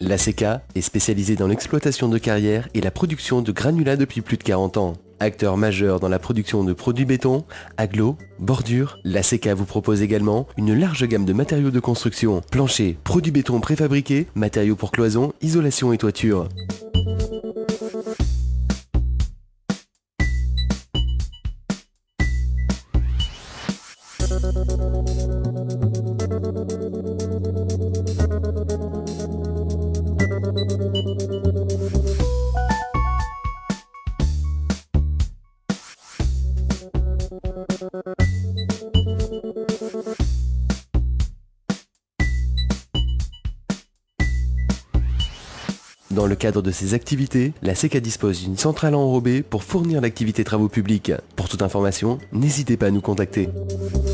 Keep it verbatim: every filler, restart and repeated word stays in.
L'A C K est spécialisée dans l'exploitation de carrières et la production de granulats depuis plus de quarante ans. Acteur majeur dans la production de produits béton, agglos, bordures, l'A C K vous propose également une large gamme de matériaux de construction, planchers, produits béton préfabriqués, matériaux pour cloison, isolation et toiture. Dans le cadre de ces activités, l'A C K dispose d'une centrale enrobée pour fournir l'activité travaux publics. Pour toute information, n'hésitez pas à nous contacter.